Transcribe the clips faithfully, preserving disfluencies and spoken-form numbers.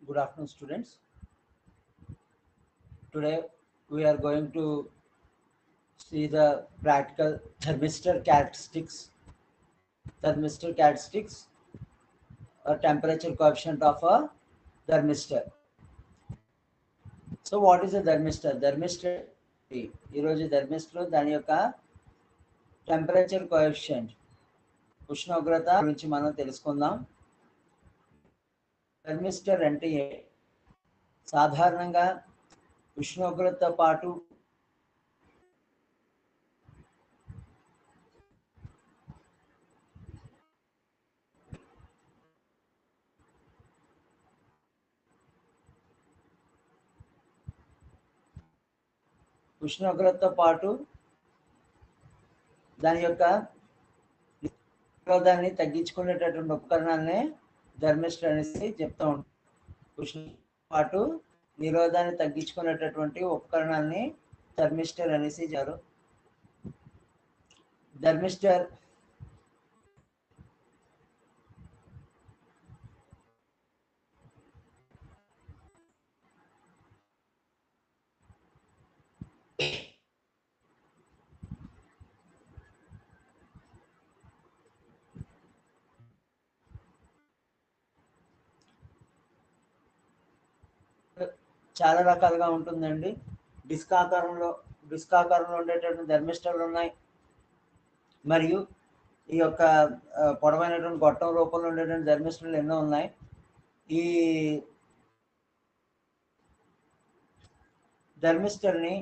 Good afternoon, students. Today we are going to see the practical thermistor characteristics, thermistor characteristics, a temperature coefficient of a thermistor. So what is a thermistor? Thermistor ఈరోజు thermistor దాని యొక్క temperature coefficient ఉష్ణోగ్రత గురించి మనం తెలుసుకుందాం. Thermistor అంటే సాధారణంగా ఉష్ణోగ్రతతో పాటు ఉష్ణోగ్రతతో పాటు దాని యొక్క నిరోధాన్ని తగ్గించుకునేటటువంటి ఉపకరణాలనే థర్మిస్టర్ అనేసి చెప్తూ ఉంటాం. ఉష్ణోగ్రతతో పాటు నిరోధాన్ని తగ్గించుకునేటటువంటి ఉపకరణాన్ని థర్మిస్టర్ అనేసి చెప్పారు. థర్మిస్టర్ చాలా రకాలుగా ఉంటుందండి. డిస్క్ ఆకారంలో డిస్క్ ఆకారంలో ఉండేటటువంటి థర్మిస్టర్లు ఉన్నాయి, మరియు ఈ యొక్క పొడవైనటువంటి గొట్టం రూపంలో ఉండేటువంటి థర్మిస్టర్లు ఎన్నో ఉన్నాయి. ఈ థర్మిస్టర్ని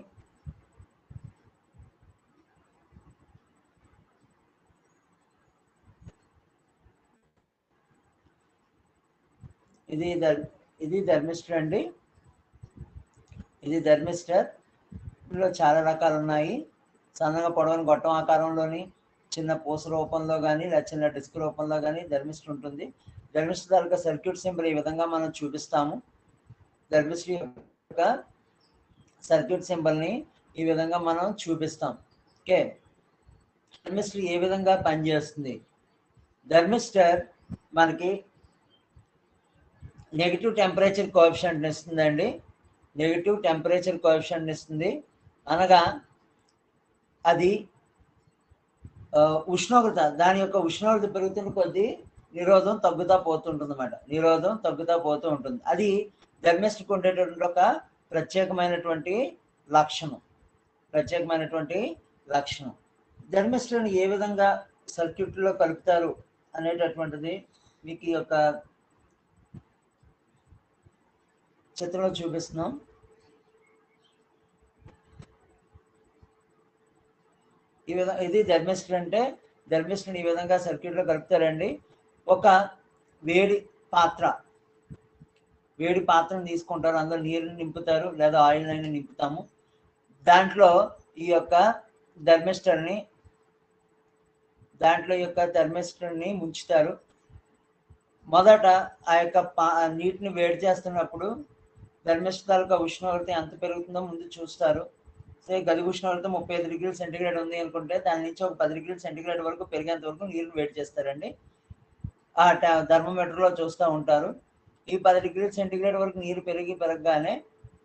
ఇది ఇది థర్మిస్టర్ అండి. ఇది థర్మిస్టర్. ఇందులో చాలా రకాలు ఉన్నాయి. సన్నగా పొడవని గొట్టం ఆకారంలోని, చిన్న పూస రూపంలో కానీ లేదా చిన్న డిస్క్ రూపంలో కానీ థర్మిస్టర్ ఉంటుంది. థర్మిస్టర్ తాలూకా సర్క్యూట్ సింబల్ ఈ విధంగా మనం చూపిస్తాము. థర్మిస్టర్ యొక్క సర్క్యూట్ సింబల్ని ఈ విధంగా మనం చూపిస్తాం. ఓకే, థర్మిస్టర్ ఏ విధంగా పనిచేస్తుంది? థర్మిస్టర్ మనకి నెగిటివ్ టెంపరేచర్ కోఎఫిషియంట్ ఇస్తుందండి. నెగిటివ్ టెంపరేచర్ కోఎఫిషియంట్ ఇస్తుంది అనగా అది ఉష్ణోగ్రత దాని యొక్క ఉష్ణోగ్రత పెరుగుతున్న కొద్దీ నిరోధం తగ్గుతా పోతుంటుంది అన్నమాట. నిరోధం తగ్గుతా పోతూ ఉంటుంది. అది థర్మిస్టర్కి ఉండేటటువంటి ఒక ప్రత్యేకమైనటువంటి లక్షణం ప్రత్యేకమైనటువంటి లక్షణం థర్మిస్టర్ని ఏ విధంగా సర్క్యూట్లో కలుపుతారు అనేటటువంటిది మీకు ఈ యొక్క చిత్రంలో చూపిస్తున్నాం. ఈ విధంగా ఇది థర్మిస్టర్ అంటే థర్మిస్టర్ని ఈ విధంగా సర్క్యూట్లో కలుపుతారండి. ఒక వేడి పాత్ర వేడి పాత్రను తీసుకుంటారు, అందులో నీరుని నింపుతారు లేదా ఆయిల్ అయినా నింపుతాము. దాంట్లో ఈ యొక్క థర్మిస్టర్ని దాంట్లో యొక్క థర్మిస్టర్ని ముంచుతారు. మొదట ఆ యొక్క పా నీటిని వేడి చేస్తున్నప్పుడు థర్మిస్టర్ తాలూకా ఉష్ణోగ్రత ఎంత పెరుగుతుందో ముందు చూస్తారు. సే గది ఉష్ణోగ్రత ముప్పై ఐదు డిగ్రీల సెంటీగ్రేడ్ ఉంది అనుకుంటే దాని నుంచి ఒక పది డిగ్రీల సెంటీగ్రేడ్ వరకు పెరిగేంత వరకు నీరుని వేడి చేస్తారండి. ఆ థర్మోమీటర్లో చూస్తూ ఉంటారు. ఈ పది డిగ్రీల సెంటీగ్రేడ్ వరకు నీరు పెరిగి పెరగగానే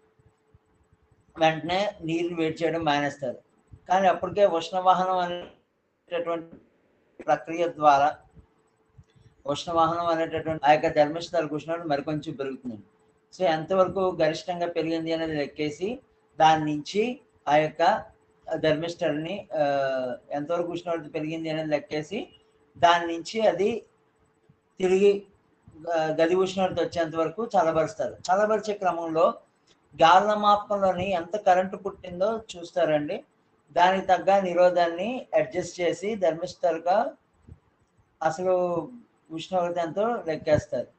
వెంటనే నీరుని వేడి చేయడం మానేస్తారు. కానీ అప్పటికే ఉష్ణవాహనం అనేటటువంటి ప్రక్రియ ద్వారా ఉష్ణవాహనం అనేటటువంటి ఆ యొక్క థర్మిస్టర్ ఉష్ణోగ్రత మరికొంచెం పెరుగుతుంది. సో ఎంతవరకు గరిష్టంగా పెరిగింది అనేది లెక్కేసి దాని నుంచి ఆ యొక్క థర్మిస్టర్ని ఎంతవరకు ఉష్ణోగ్రత పెరిగింది అనేది లెక్కేసి దాని నుంచి అది తిరిగి గది ఉష్ణోగ్రత వచ్చేంత వరకు చల్లబరుస్తారు. చల్లబరిచే క్రమంలో గాలమాపకంలోని ఎంత కరెంటు పుట్టిందో చూస్తారండి. దానికి తగ్గ నిరోధాన్ని అడ్జస్ట్ చేసి థర్మిస్టర్గా అసలు ఉష్ణోగ్రత ఎంతో లెక్కేస్తారు.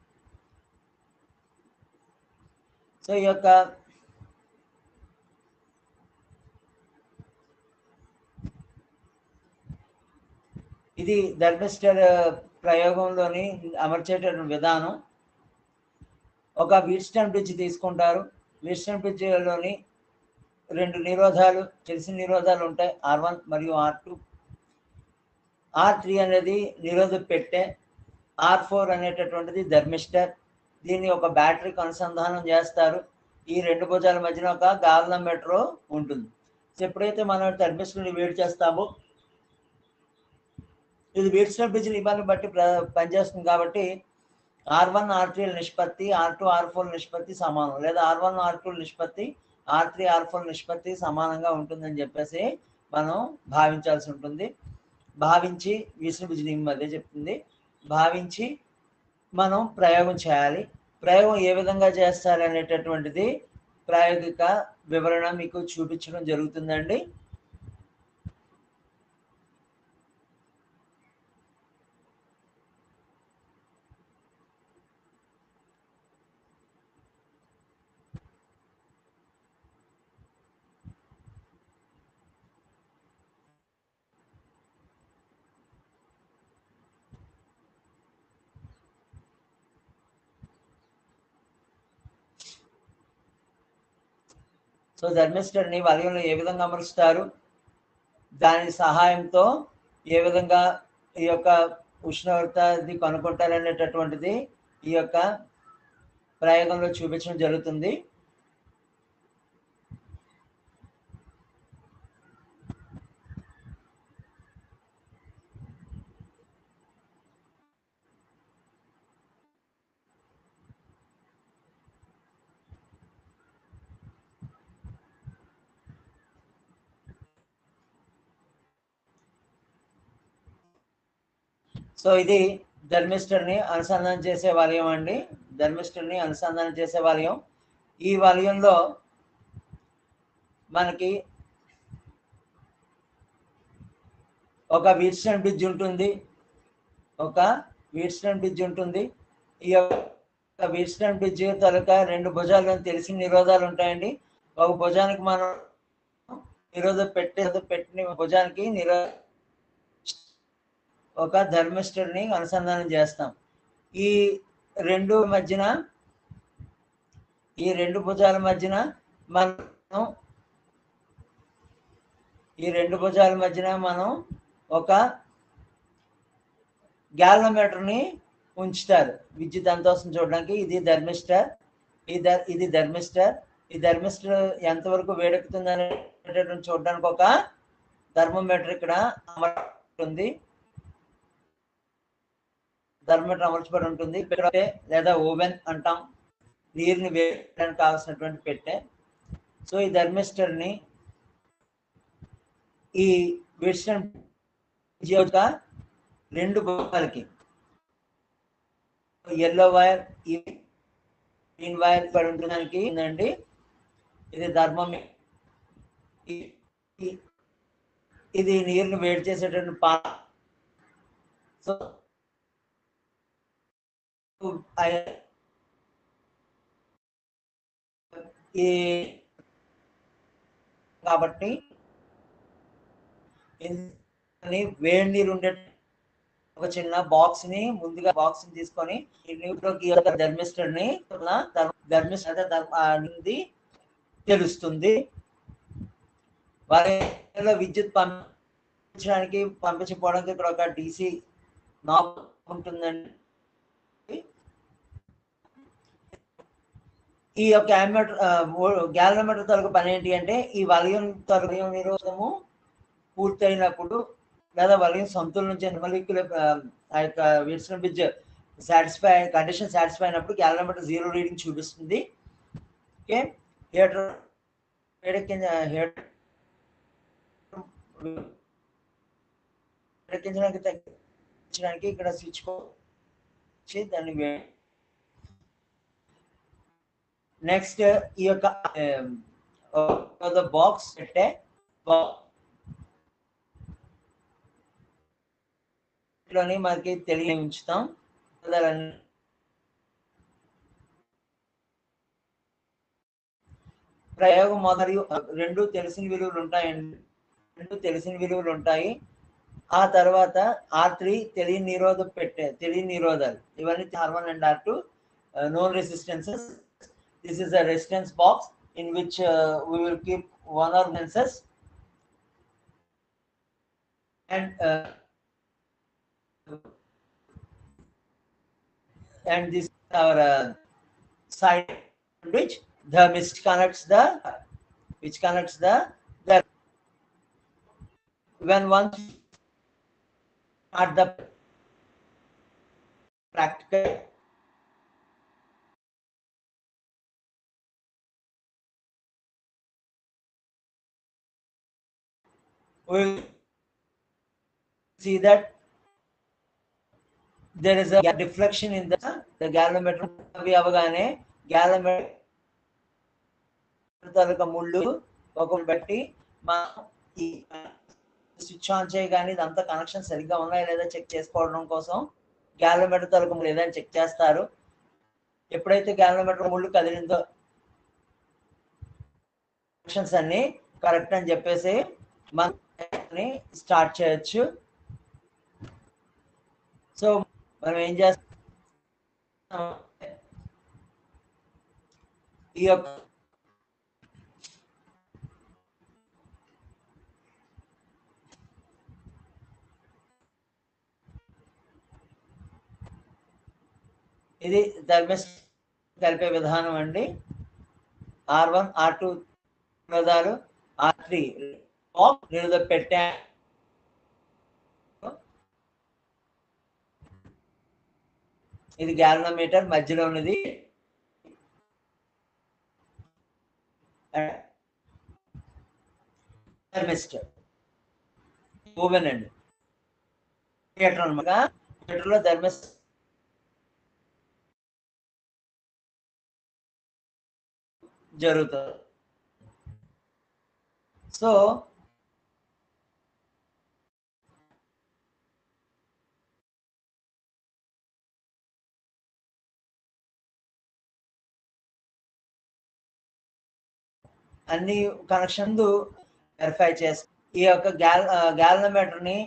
సో ఈ యొక్క ఇది థర్మిస్టర్ ప్రయోగంలోని అమర్చేటటువంటి విధానం. ఒక వీట్స్టోన్ బ్రిడ్జ్ తీసుకుంటారు. వీట్స్టోన్ బ్రిడ్జ్లోని రెండు నిరోధాలు తెలిసిన నిరోధాలు ఉంటాయి, ఆర్ వన్ మరియు ఆర్ టూ. ఆర్ త్రీ అనేది నిరోధ పెట్టె, ఆర్ ఫోర్ అనేటటువంటిది థర్మిస్టర్. దీన్ని ఒక బ్యాటరీకి అనుసంధానం చేస్తారు. ఈ రెండు భుజాల మధ్యన ఒక గాల్వనోమీటర్ ఉంటుంది. సో ఎప్పుడైతే మనం థర్మిస్టర్ని వేడి చేస్తామో ఇది వీట్స్టోన్ బ్రిడ్జ్ నియమాన్ని బట్టి ప్ర పనిచేస్తుంది కాబట్టి ఆర్ వన్ ఆర్ త్రీ నిష్పత్తి ఆర్ టూ ఆర్ ఫోర్ నిష్పత్తి సమానం, లేదా ఆర్ వన్ ఆర్ టూ నిష్పత్తి ఆర్ త్రీ ఆర్ ఫోర్ నిష్పత్తి సమానంగా ఉంటుందని చెప్పేసి మనం భావించాల్సి ఉంటుంది. భావించి వీట్స్టోన్ బ్రిడ్జ్ నియమం అదే చెప్తుంది. భావించి మనం ప్రయోగం చేయాలి. ప్రయోగం ఏ విధంగా చేస్తారు అనేటటువంటిది ప్రాయోగిక వివరణ మీకు చూపించడం జరుగుతుందండి. సో థర్మిస్టర్ని వలయంలో ఏ విధంగా అమరుస్తారు, దాని సహాయంతో ఏ విధంగా ఈ యొక్క ఉష్ణోగ్రతది కనుక్కుంటారనేటటువంటిది ఈ యొక్క ప్రయోగంలో చూపించడం జరుగుతుంది. సో ఇది థర్మిస్టర్ని అనుసంధానం చేసే వలయం అండి. థర్మిస్టర్ని అనుసంధానం చేసే వలయం. ఈ వలయంలో మనకి ఒక వీట్స్టోన్ బ్రిడ్జ్ ఉంటుంది. ఒక వీట్స్టోన్ బ్రిడ్జ్ ఉంటుంది. ఈ యొక్క వీట్స్టోన్ బ్రిడ్జ్ తాలూకా రెండు భుజాలను తెలిసిన నిరోధాలు ఉంటాయండి. ఒక భుజానికి మనం నిరోధ పెట్టే పెట్టిన భుజానికి నిరో ఒక థర్మిస్టర్ని అనుసంధానం చేస్తాం. ఈ రెండు మధ్యన ఈ రెండు భుజాల మధ్యన మనం ఈ రెండు భుజాల మధ్యన మనం ఒక గ్యాల్వనోమీటర్ని ఉంచుతారు విద్యుత్ అంతోసం చూడడానికి. ఇది థర్మిస్టర్, ఇది ఇది థర్మిస్టర్. ఈ థర్మిస్టర్ ఎంతవరకు వేడెక్కుతుంది అనేటటువంటి చూడడానికి ఒక థర్మోమీటర్ ఇక్కడ అమర్చుంది. థర్మోమీటర్ అమర్చబడి ఉంటుంది. పెట్టె లేదా ఓవెన్ అంటాం, నీరుని వేయడానికి కావాల్సినటువంటి పెట్టె. సో ఈ థర్మిస్టర్ని ఈ వీట్స్టోన్ యొక్క రెండు భాగాలకి ఎల్లో వైర్, ఈ గ్రీన్ వైర్ పడి ఉండడానికి ఉందండి. ఇది థర్మోమీటర్. ఇది నీరుని వేడి చేసేటువంటి పా సో ఈ కాబట్టి వేడి నీరు ఉండే ఒక చిన్న బాక్స్ ని ముందుగా బాక్స్ ని తీసుకొని థర్మిస్టర్ ని థర్మిస్టర్ అనేది తెలుస్తుంది. వారిలో విద్యుత్ పంపించడానికి పంపించకపోవడానికి ఇక్కడ ఒక డీసీ నాబ్ ఉంటుందండి. ఈ యొక్క గ్యాల్వనోమీటర్ తాలూకు పని ఏంటి అంటే ఈ వలయం తాలూకు నిరోధము పూర్తయినప్పుడు లేదా వలయం సంతులనం చెంది మొలిక్యులర్ ఆ యొక్క Wheatstone bridge satisfy condition satisfy అయినప్పుడు గ్యాల్వనోమీటర్ జీరో రీడింగ్ చూపిస్తుంది. ఓకే, హీటర్ వేడెక్కించ వేడెక్కించడానికి తగ్గించడానికి ఇక్కడ స్విచ్ వచ్చి దాన్ని నెక్స్ట్ ఈ యొక్క బాక్స్ పెట్టే లోని మనకి తెలియ ఉంచుతాం. ప్రయోగం మరియు రెండు తెలిసిన విలువలు ఉంటాయండి. రెండు తెలిసిన విలువలు ఉంటాయి. ఆ తర్వాత ఆర్ త్రీ తెలియని నిరోధం పెట్టే తెలియని నిరోధాలు ఇవన్నీ R one and R two known resistances. This is a resistance box in which uh, we will keep one or lenses and uh, and this our uh, side which the which connects the which connects the the when once at the practical we will see that there is a deflection in the the galvanometer అవి అవగానే galvanometer తాలూకా ముళ్ళు ఒకటి బట్టి మనం ఈ switch on చేయగానే ఇదంతా connection సరిగ్గా ఉన్నాయా లేదా చెక్ చేసుకోవడం కోసం గ్యాలమీటర్ తాలూకా ముళ్ళు ఏదైనా చెక్ చేస్తారు. ఎప్పుడైతే గ్యాలమీటర్ ముళ్ళు కదిలిందో కనెక్షన్స్ అన్ని కరెక్ట్ అని చెప్పేసి మనం స్టార్ట్ చేయొచ్చు. సో మనం ఏం చేస్తాం, ఈ యొక్క ఇది థర్మిస్టర్ కలిపే విధానం అండి. ఆర్ వన్ ఆర్ టూ నిరోధాలు, ఆర్ త్రీ నిరోధం పెట్టా. ఇది గ్యాలనోమీటర్ మధ్యలో ఉన్నది థర్మిస్టర్ ఓవెన్ అండి. థియేటర్ అనమాట. థియేటర్లో థర్మిస్టర్ జరుగుతుంది. సో అన్ని కనెక్షన్ వెరిఫై చేసి ఈ యొక్క గ్యాల్ గ్యాలనోమీటర్ ని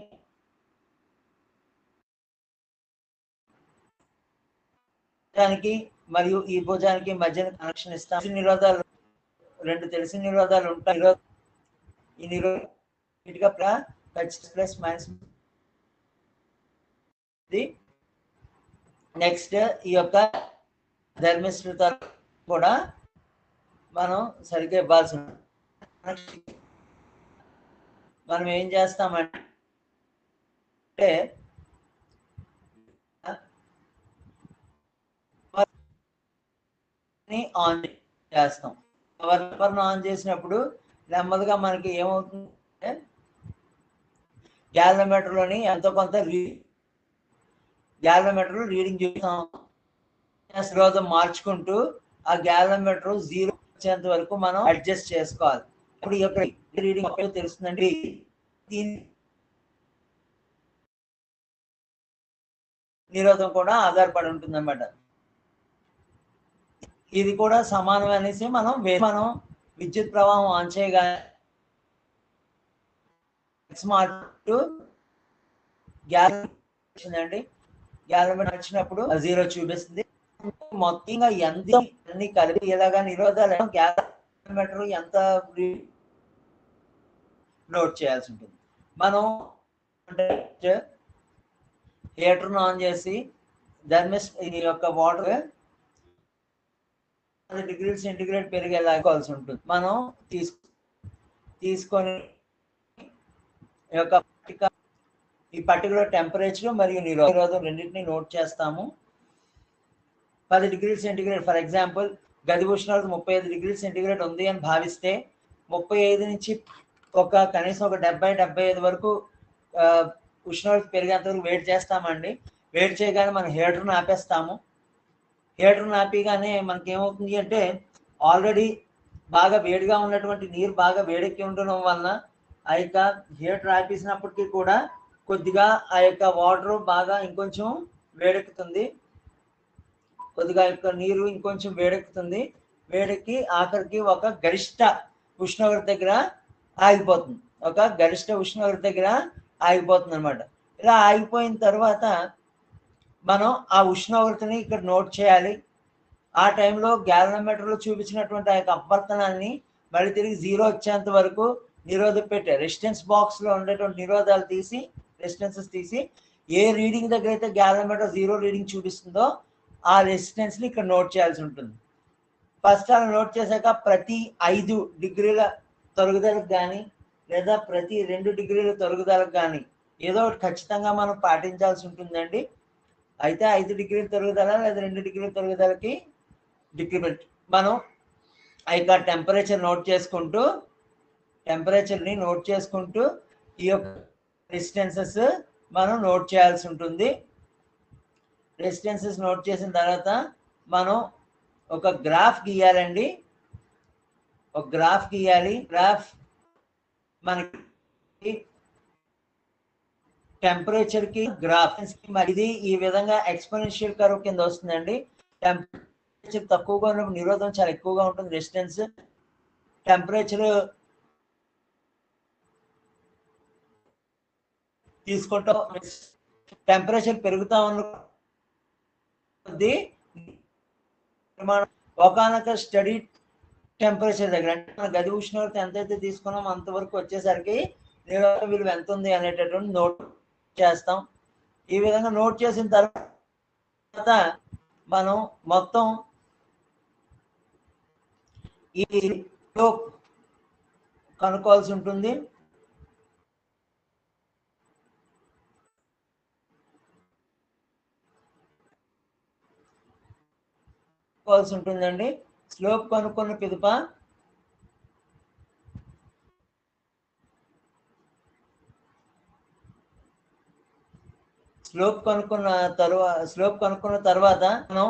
దానికి మరియు ఈ భుజానికి మధ్యన కనెక్షన్ ఇస్తాం. నిరోధాలు రెండు తెలిసిన నిరోధాలు ఉంటాయి. ఈ నిరోధ ప్లస్ మైనస్. నెక్స్ట్ ఈ యొక్క థర్మిస్టర్ కూడా మనం సరిగ్గా ఇవ్వాల్సి ఉంటుంది. మనం ఏం చేస్తామంటే ఆన్ చేస్తాం. పవర్ ఆన్ చేసినప్పుడు నెమ్మదిగా మనకి ఏమవుతుందంటే గ్యాలనోమీటర్లోని ఎంతో కొంత గ్యాలనోమీటర్ రీడింగ్ చూస్తాం. నిరోధం మార్చుకుంటూ ఆ గ్యాలనోమీటర్ జీరో వచ్చేంత వరకు మనం అడ్జస్ట్ చేసుకోవాలి. ఇప్పుడు ఈ యొక్క రీడింగ్ తెలుస్తుందండి. దీని నిరోధం కూడా ఆధారపడి ఉంటుంది అన్నమాట. ఇది కూడా సమానం అనేసి మనం మనం విద్యుత్ ప్రవాహం ఆన్ చేయగానే స్మార్ట్ గ్యాలనోమీటర్ అండి. గ్యాలనోమీటర్ వచ్చినప్పుడు జీరో చూపిస్తుంది. మొత్తంగా ఎంత అన్ని కలిపి ఎలాగా నిరోధాలు గ్యాలనోమీటర్ ఎంత నోట్ చేయాల్సి ఉంటుంది. మనం హీటర్ను ఆన్ చేసి థర్మిస్టర్ ఈ యొక్క వాటర్ పది డిగ్రీల సెంటిగ్రేడ్ పెరిగేలాగాల్సి ఉంటుంది. మనం తీసు తీసుకొని ఈ యొక్క ఈ పర్టికులర్ టెంపరేచర్ మరియు నిరోధం రెండింటిని నోట్ చేస్తాము. పది డిగ్రీల సెంటిగ్రేడ్ ఫర్ ఎగ్జాంపుల్ గది ఉష్ణోగ్రత ముప్పై ఐదు డిగ్రీల సెంటిగ్రేడ్ ఉంది అని భావిస్తే ముప్పై ఐదు నుంచి ఒక కనీసం ఒక డెబ్బై డెబ్బై ఐదు వరకు ఉష్ణోగ్రత పెరిగేంత వరకు వేడి చేస్తామండి. వేడి చేయగానే మనం హీటర్ను ఆపేస్తాము. హీటర్ను ఆపిగానే మనకి ఏమవుతుంది అంటే ఆల్రెడీ బాగా వేడిగా ఉన్నటువంటి నీరు బాగా వేడెక్కి ఉండడం వలన ఆ యొక్క హీటర్ ఆపేసినప్పటికీ కూడా కొద్దిగా ఆ యొక్క వాటర్ బాగా ఇంకొంచెం వేడెక్కుతుంది. కొద్దిగా యొక్క నీరు ఇంకొంచెం వేడెక్కుతుంది. వేడెక్కి ఆఖరికి ఒక గరిష్ట ఉష్ణోగ్రత దగ్గర ఆగిపోతుంది. ఒక గరిష్ట ఉష్ణోగ్రత దగ్గర ఆగిపోతుంది అనమాట. ఇలా ఆగిపోయిన తర్వాత మనం ఆ ఉష్ణోగ్రతని ఇక్కడ నోట్ చేయాలి. ఆ టైంలో గ్యాలనోమీటర్లో చూపించినటువంటి ఆ యొక్క అపవర్తనాన్ని మళ్ళీ తిరిగి జీరో వచ్చేంత వరకు నిరోధం పెట్టే రెసిస్టెన్స్ బాక్స్లో ఉండేటువంటి నిరోధాలు తీసి రెసిస్టెన్సెస్ తీసి ఏ రీడింగ్ దగ్గర అయితే గ్యాలనోమీటర్ జీరో రీడింగ్ చూపిస్తుందో ఆ రెసిస్టెన్స్ని ఇక్కడ నోట్ చేయాల్సి ఉంటుంది. ఫస్ట్ అలా నోట్ చేశాక ప్రతి ఐదు డిగ్రీల తరుగుదలకు కానీ లేదా ప్రతి రెండు డిగ్రీల తరుగుదలకు కానీ ఏదో ఒకటి ఖచ్చితంగా మనం పాటించాల్సి ఉంటుందండి. అయితే ఐదు డిగ్రీల తరుగుదల లేదా రెండు డిగ్రీల తరుగుదలకి డిక్రిమెంట్ మనం ఆ యొక్క టెంపరేచర్ నోట్ చేసుకుంటూ టెంపరేచర్ని నోట్ చేసుకుంటూ ఈ యొక్క రెసిస్టెన్సెస్ మనం నోట్ చేయాల్సి ఉంటుంది. రెసిస్టెన్సెస్ నోట్ చేసిన తర్వాత మనం ఒక గ్రాఫ్ గీయాలండి. ఒక గ్రాఫ్ గీయాలి. గ్రాఫ్ మనకి టెంపరేచర్కి గ్రాఫ్ ఇది ఈ విధంగా ఎక్స్పోనెన్షియల్ కర్వ్ కింద వస్తుందండి. టెంపరేచర్ తక్కువగా ఉన్నప్పుడు నిరోధం చాలా ఎక్కువగా ఉంటుంది, రెసిస్టెన్స్. టెంపరేచర్ తీసుకుంటాం, టెంపరేచర్ పెరుగుతా ఉన్నది ఒకనొక స్టడీ టెంపరేచర్ దగ్గర అంటే మన గది ఉష్ణోగ్రత ఎంతైతే తీసుకున్నాం అంతవరకు వచ్చేసరికి నిరోధక విలువ ఎంత ఉంది అనేటటువంటి నోట్ చేస్తాం. ఈ విధంగా నోట్ చేసిన తర్వాత మనం మొత్తం ఈ కనుక్కోవాల్సి ఉంటుంది. కనుక్కోవాల్సి ఉంటుందండి. స్లోప్ కనుక్కున్న పిదప స్లోప్ కనుక్కున్న తర్వాత స్లోప్ కనుక్కున్న తర్వాత మనం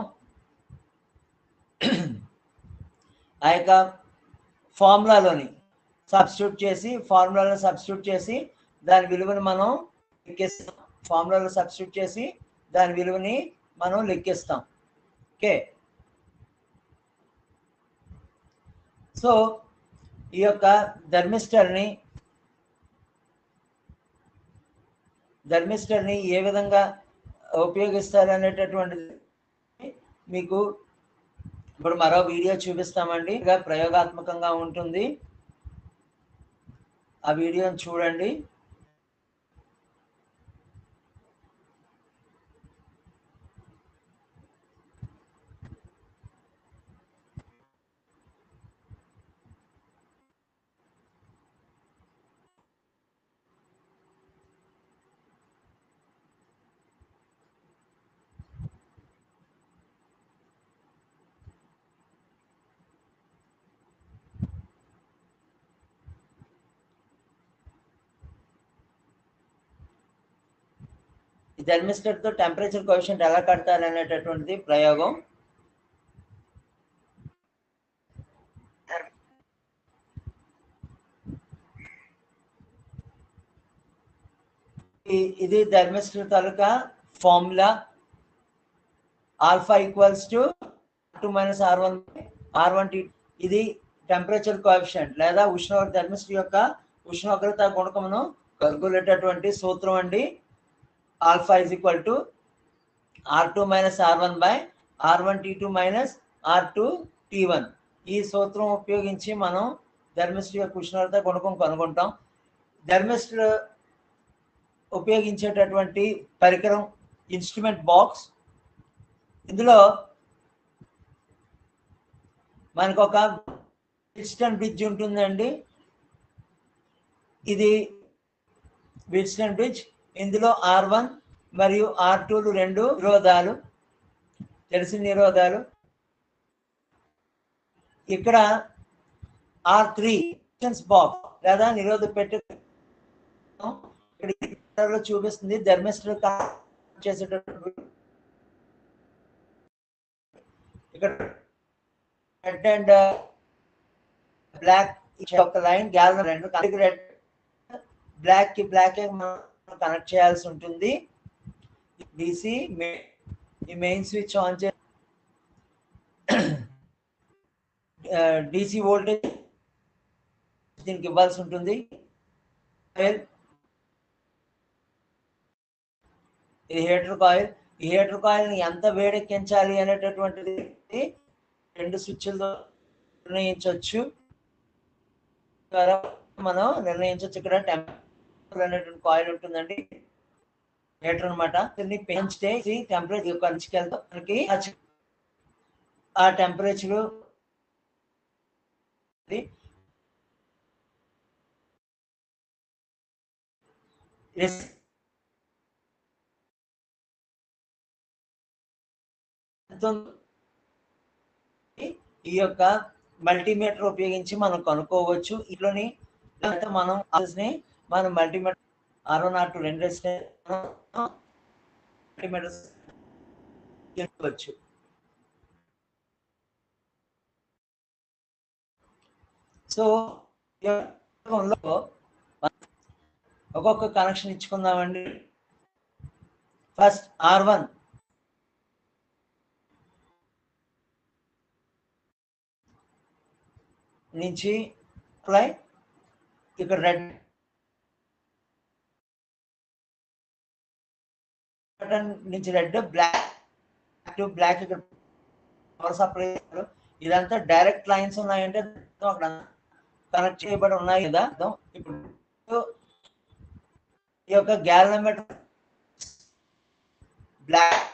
ఆ యొక్క ఫార్ములాలోని సబ్స్టిట్యూట్ చేసి ఫార్ములాలో సబ్స్టిట్యూట్ చేసి దాని విలువని మనం లెక్కిస్తాం. ఫార్ములాలో సబ్స్టిట్యూట్ చేసి దాని విలువని మనం లెక్కిస్తాం. ఓకే, సో ఈ యొక్క థర్మిస్టర్ని థర్మిస్టర్ని ఏ విధంగా ఉపయోగిస్తారు అనేటటువంటిది మీకు ఇప్పుడు మరో వీడియో చూపిస్తామండి. ప్రయోగాత్మకంగా ఉంటుంది, ఆ వీడియోని చూడండి. ఈ థర్మిస్టర్ తో టెంపరేచర్ కోఎఫిషియంట్ ఎలా కడతారు అనేటటువంటిది ప్రయోగం. ఇది థర్మిస్టర్ తాలూకా formula. Alpha equals to two minus R one R one T. ఇది టెంపరేచర్ కోఎఫిషియంట్ లేదా ఉష్ణోగ్రత థర్మిస్టర్ యొక్క ఉష్ణోగ్రత గుణకమును కనుగొనేటటువంటి సూత్రం అండి. Alpha is equal to R two minus R one by R one T two minus R two T one. ఈ సూత్రం ఉపయోగించి మనం థర్మిస్టర్ యొక్క ఉష్ణోగ్రత గుణకం కనుగొంటాం. థర్మిస్టర్ ఉపయోగించేటటువంటి పరికరం ఇన్స్ట్రుమెంట్ బాక్స్. ఇందులో మనకు ఒక విల్సన్ బ్రిడ్జ్ ఉంటుందండి. ఇది విల్సన్ బ్రిడ్జ్. ఇందులో ఆర్ వన్ మరియు ఆర్ టూలు రెండు నిరోధాలు, తెలిసిన నిరోధాలు. ఇక్కడ ఆర్ త్రీ బాక్స్ లేదా నిరోధ పెట్టె చూపిస్తుంది. థర్మిస్టర్ చేసేటటువంటి ఇక్కడ రెడ్ అండ్ బ్లాక్ ఒక లైన్ గ్యాలన్ రెండు రెడ్ బ్లాక్ కి బ్లాక్ కనెక్ట్ చేయాల్సి ఉంటుంది. డిసి ఈ మెయిన్ స్విచ్ ఆన్ చే డిసి వోల్టేజ్ దీనికి ఇవ్వాల్సి ఉంటుంది. ఇది హీటర్ కాయిల్. ఈ హీటర్ కాయిల్ని ఎంత వేడెక్కించాలి అనేటటువంటిది రెండు స్విచ్లతో నిర్ణయించవచ్చు మనం నిర్ణయించవచ్చు. ఇక్కడ టెంపరేచర్ అనేటువంటి కాయిల్ ఉంటుందండి, హీటర్ అనమాట. దీన్ని పెంచితే టెంపరేచర్ యొక్క మనకి ఆ టెంపరేచర్ ఈ యొక్క మల్టీమీటర్ ఉపయోగించి మనం కనుక్కోవచ్చు. ఇట్లోని మనం మనం మల్టీమీటర్ అరవై నాట్ రెండు మల్టీమీటర్స్ సో ఒక్కొక్క కనెక్షన్ ఇచ్చుకుందామండి. ఫస్ట్ ఆర్ వన్ నుంచి అప్లై ఇక్కడ రెడ్ నుంచి రెడ్, బ్లాక్ టు బ్లాక్ ఇక్కడ పవర్ సప్లై. ఇదంతా డైరెక్ట్ లైన్స్ ఉన్నాయంటే అక్కడ కనెక్ట్ చేయబడి ఉన్నాయి కదా. ఇప్పుడు ఈ యొక్క గ్యాలనోమీటర్ బ్లాక్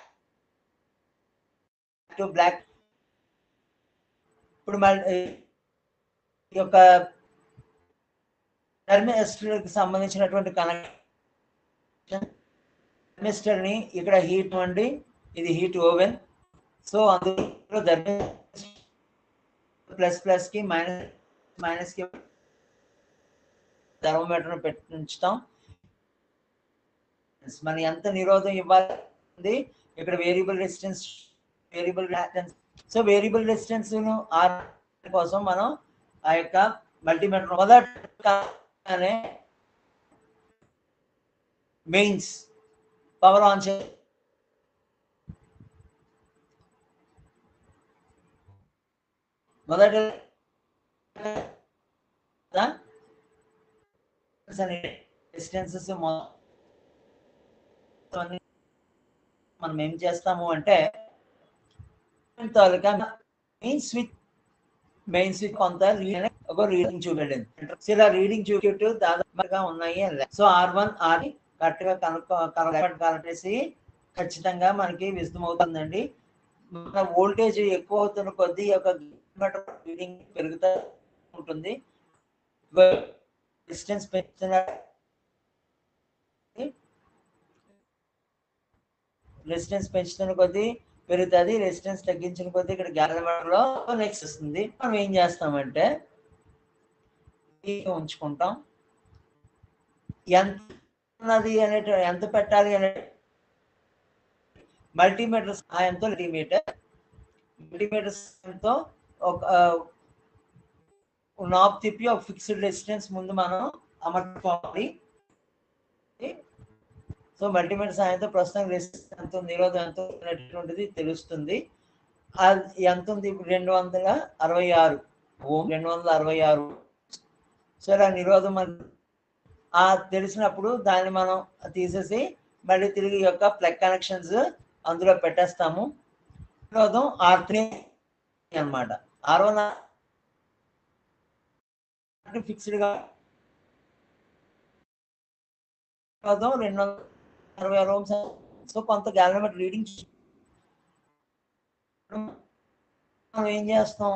టు బ్లాక్. ఇప్పుడు మళ్ళీ ఈ యొక్క థర్మిస్టర్కి సంబంధించినటువంటి కనెక్షన్, థర్మిస్టర్ ని ఇక్కడ హీట్ అండి, ఇది హీట్ ఓవెన్. సో అందులో ప్లస్ ప్లస్ కి మైనస్ మైనస్ కి థర్మోమీటర్ పెట్టి ఉంచుతాం. మనం ఎంత నిరోధం ఇవ్వాలి, ఇక్కడ variable resistance, variable reactance. So variable resistance R కోసం మనం ఆ యొక్క మల్టీమీటర్ మొదటనే మెయిన్స్ పవర్ ఆన్ చే మొదట డిస్టెన్సెస్ మనం ఏం చేస్తాము అంటే మెయిన్ స్విచ్ మెయిన్ స్విచ్ కొంత ఒక రీడింగ్ చూపెట్టింది. ఇలా రీడింగ్ చూపెట్టు దాదాపుగా ఉన్నాయి. So R one R correct గా కనుక్కో కనెక్ట్ ఖచ్చితంగా మనకి విశదమవుతుందండి. మన వోల్టేజ్ ఎక్కువ అవుతున్న కొద్దీ ఒక రీడింగ్ పెరుగుతూ ఉంటుంది. డిస్టెన్స్ పెంచిన రెసిస్టెన్స్ పెంచుతున్న కొద్దీ పెరుగుతుంది, రెసిస్టెన్స్ తగ్గించిన కొద్దీ ఇక్కడ గ్యాలనోమీటర్ లో నెక్స్ట్ వస్తుంది. మనం ఏం చేస్తామంటే ఉంచుకుంటాం. ఎంత ఉన్నది అనే ఎంత పెట్టాలి అనే మల్టీమీటర్ సాయంతో మల్టీమీటర్ మల్టీమీటర్ సాయంతో ఒక నాబ్ తిప్పి ఒక ఫిక్స్డ్ రెసిస్టెన్స్ ముందు మనం అమర్చుకోవాలి. సో మల్టీమీటర్ సాయంతో ప్రస్తుతం రెసిస్టెన్స్ ఎంత, నిరోధం ఎంత అనేటువంటిది తెలుస్తుంది. అది ఎంత ఉంది? రెండు వందల అరవై ఆరు ఓం రెండు వందల అరవై ఆరు సరే ఆ నిరోధం ఆ తెలిసినప్పుడు దాన్ని మనం తీసేసి మళ్ళీ తిరిగి యొక్క ప్లగ్ కనెక్షన్స్ అందులో పెట్టేస్తాము. నిరోధం ఆర్ త్రీ అనమాట. ఆర్ వన్ ఫిక్స్డ్ గా నిరోధం రెండు వందల అరవై ఆరు ఓమ్స్. సో కొంత గ్యాలనోమీటర్ రీడింగ్ మనం ఏం చేస్తాం,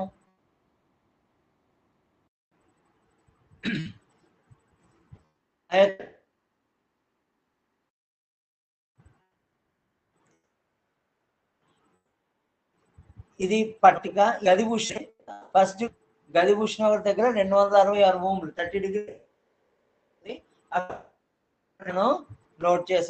ఇది పట్టిక గది ఉష్ణ ఫస్ట్ గది ఉష్ణోగ్రత దగ్గర రెండు వందల అరవై ఆరు ఓంలు థర్టీ డిగ్రీ నోట్ చేసాం.